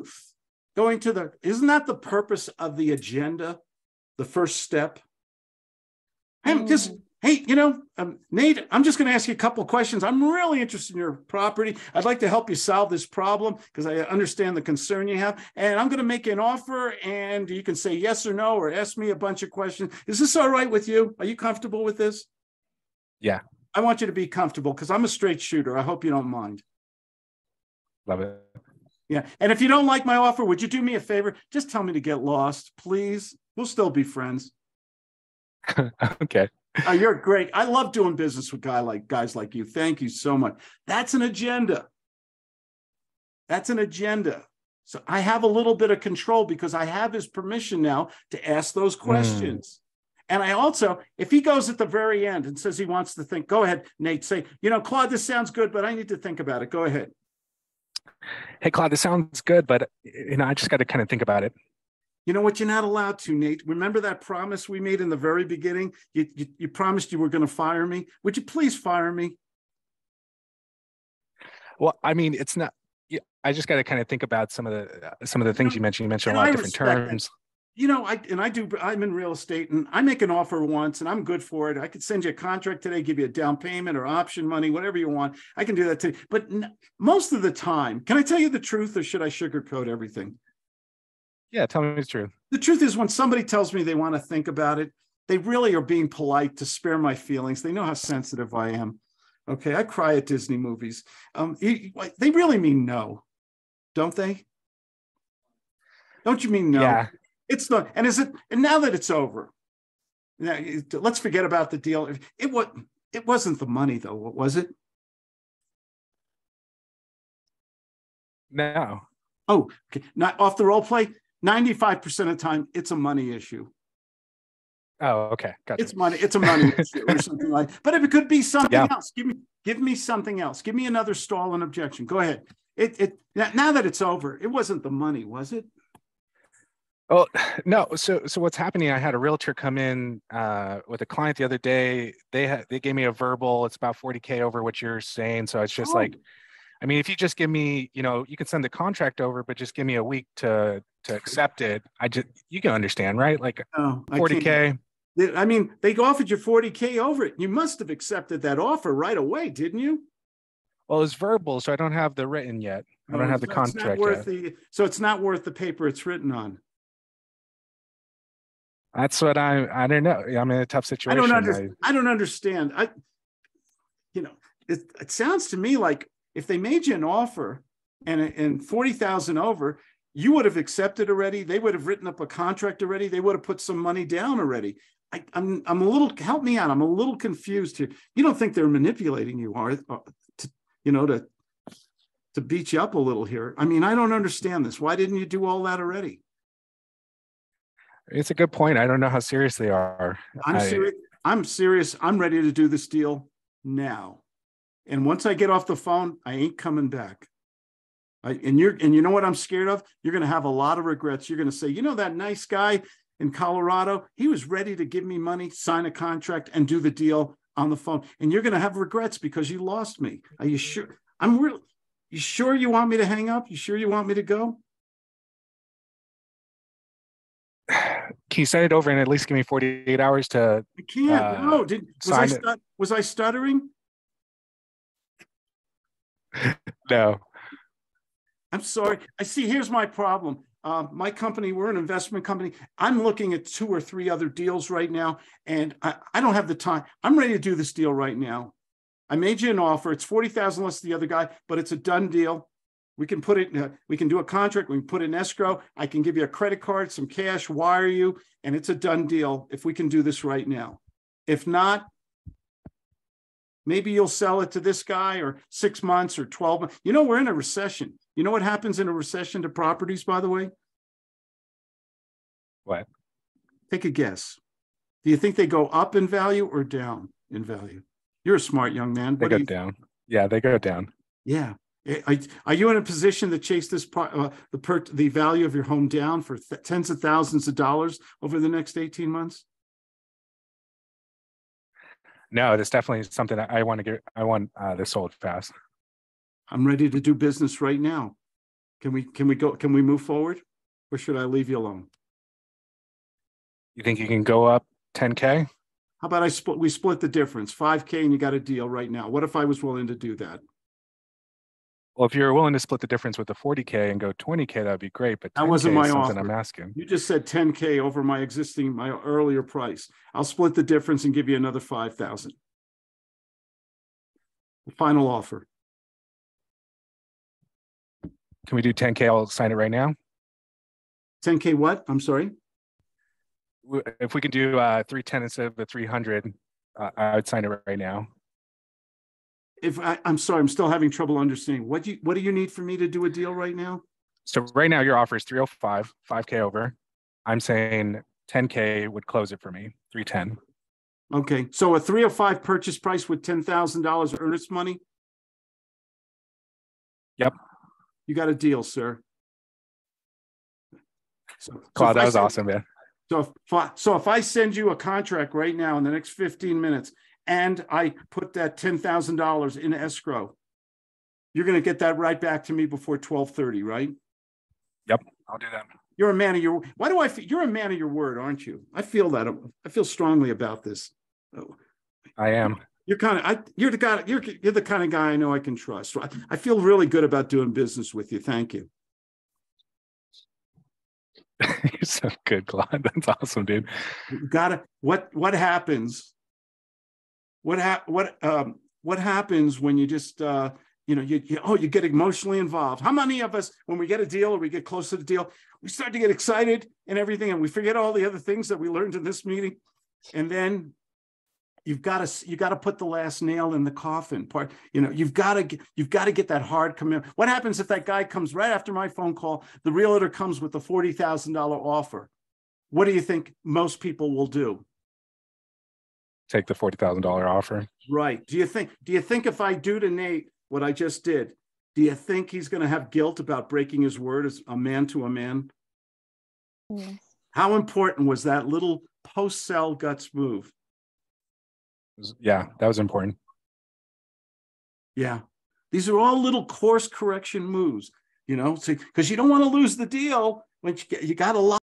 isn't that the purpose of the agenda? The first step? Hey, Nate, I'm just going to ask you a couple of questions. I'm really interested in your property. I'd like to help you solve this problem because I understand the concern you have. And I'm going to make you an offer, and you can say yes or no, or ask me a bunch of questions. Is this all right with you? Are you comfortable with this? Yeah. I want you to be comfortable because I'm a straight shooter. I hope you don't mind. Love it. Yeah. And if you don't like my offer, would you do me a favor? Just tell me to get lost, please. We'll still be friends. Okay. Oh, you're great. I love doing business with guys like you. Thank you so much. That's an agenda. So I have a little bit of control because I have his permission now to ask those questions. And I also, if he goes at the very end and says he wants to think, go ahead, Nate, say, Claude, this sounds good, but I need to think about it. Go ahead. Hey, Claude, this sounds good, but I just got to kind of think about it. You know what? You're not allowed to, Nate. Remember that promise we made in the very beginning? You promised you were going to fire me. Would you please fire me? Well, I mean, it's not. I just got to kind of think about some of the things you mentioned. You mentioned a lot of different terms. I'm in real estate, and I make an offer once and I'm good for it. I could send you a contract today, give you a down payment or option money, whatever you want. I can do that too. But most of the time, can I tell you the truth, or should I sugarcoat everything? Yeah, tell me the truth. The truth is, when somebody tells me they want to think about it, they really are being polite to spare my feelings. They know how sensitive I am. Okay, I cry at Disney movies. They really mean no, don't they? Don't you mean no? Yeah. It's not. And now that it's over, let's forget about the deal. It wasn't the money, though, was it? No. Oh, okay. Not off the role play. 95% of the time, it's a money issue. Oh, okay. Gotcha. It's money. It's a money issue or something like that. But if it could be something else, give me something else. Give me another stall and objection. Go ahead. Now that it's over, it wasn't the money, was it? Oh, no. So what's happening? I had a realtor come in with a client the other day. They gave me a verbal. It's about 40K over what you're saying. So it's just like, I mean, if you just give me, you can send the contract over, but just give me a week to accept it. You can understand, right? Like 40K. I mean, they offered you 40K over it. You must have accepted that offer right away, didn't you? Well, it's verbal, so I don't have the written yet. I don't have the contract yet. So it's not worth the paper it's written on. That's what I don't know. I'm in a tough situation. I don't understand. It sounds to me like if they made you an offer and 40,000 over, you would have accepted already. They would have written up a contract already. They would have put some money down already. I'm a little, help me out. I'm a little confused here. You don't think they're manipulating you, are to beat you up a little here? I mean, I don't understand this. Why didn't you do all that already? It's a good point. I don't know how serious they are. I'm serious. I'm ready to do this deal now. And once I get off the phone, I ain't coming back. And you know what I'm scared of? You're going to have a lot of regrets. You're going to say, that nice guy in Colorado, he was ready to give me money, sign a contract, and do the deal on the phone. And you're going to have regrets because you lost me. Are you sure? You sure you want me to hang up? You sure you want me to go? Can you send it over and at least give me 48 hours to? I can't. No. Was I stuttering? No. I'm sorry. I see. Here's my problem. My company, we're an investment company. I'm looking at 2 or 3 other deals right now, and I don't have the time. I'm ready to do this deal right now. I made you an offer. It's 40,000 less the other guy, but it's a done deal. We can put it. We can do a contract. We can put it in escrow. I can give you a credit card, some cash, wire you, and it's a done deal if we can do this right now. If not, maybe you'll sell it to this guy or 6 months or 12 months. We're in a recession. You know what happens in a recession to properties, by the way? What? Take a guess. Do you think they go up in value or down in value? You're a smart young man. They go down. Yeah, they go down. Yeah. Are you in a position to chase the value of your home down for tens of thousands of dollars over the next 18 months? No, that's definitely something that I want to get. I want this sold fast. I'm ready to do business right now. Can we move forward, or should I leave you alone? You think you can go up 10K? How about we split the difference, 5K, and you got a deal right now. What if I was willing to do that? Well, if you're willing to split the difference with the 40K and go 20K, that'd be great. But That 10K wasn't my is something offer. I'm asking. You just said 10K over my earlier price. I'll split the difference and give you another 5,000. The final offer. Can we do 10K? I'll sign it right now. 10K what? I'm sorry. If we can do 310 instead of the 300, I would sign it right now. I'm sorry, I'm still having trouble understanding. What do you need for me to do a deal right now? So right now your offer is 305, 5K over. I'm saying 10K would close it for me, 310. Okay, so a 305 purchase price with $10,000 earnest money? Yep. You got a deal, sir. Claude, that was awesome, man. So if I send you a contract right now in the next 15 minutes and I put that $10,000 in escrow, you're going to get that right back to me before 12:30, right? Yep, I'll do that. You're a man of your. Why do I feel you're a man of your word, aren't you? I feel that. I feel strongly about this. I am. You're the guy. You're the kind of guy I know I can trust. I feel really good about doing business with you. Thank you. You're so good, Claude. That's awesome, dude. What happens? What happens when you just you get emotionally involved? How many of us, when we get a deal or we get close to the deal, we start to get excited and everything, and we forget all the other things that we learned in this meeting, and then you've got to put the last nail in the coffin. You've got to get that hard commitment. What happens if that guy comes right after my phone call? The realtor comes with a $40,000 offer. What do you think most people will do? Take the $40,000 offer. Right. Do you think if I do to Nate what I just did, do you think he's going to have guilt about breaking his word as a man to a man? Yes. How important was that little post-sell guts move? Yeah, that was important. Yeah. These are all little course correction moves, because you don't want to lose the deal when you got a lot.